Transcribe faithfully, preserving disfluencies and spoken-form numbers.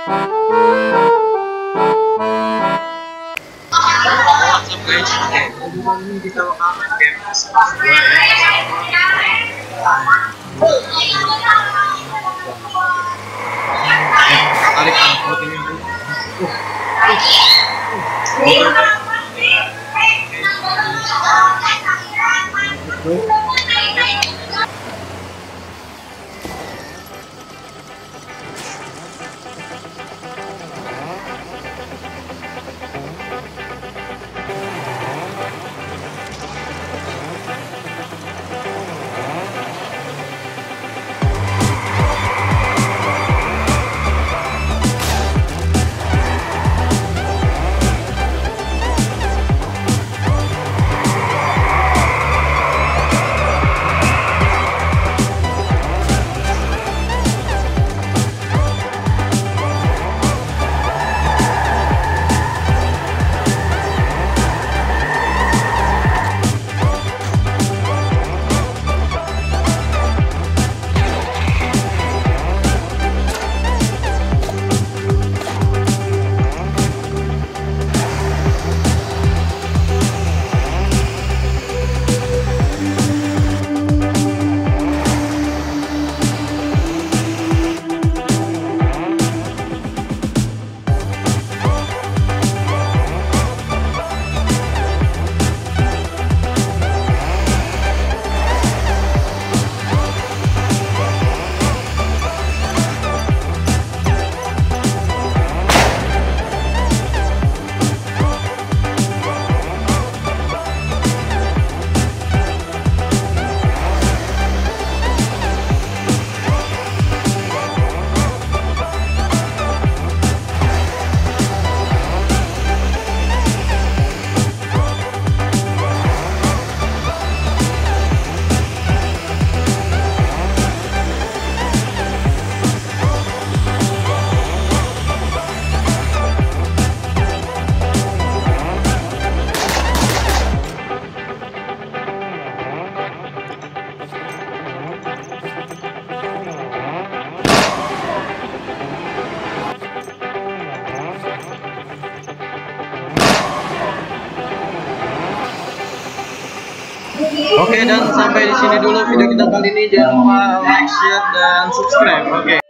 What's up guys? Oke, hubungan ini kita bakal main game Xbox dua ya. Tarik angkot ini dulu. Oke, dan sampai di sini dulu video kita kali ini. Jangan lupa like, share, dan subscribe. Oke.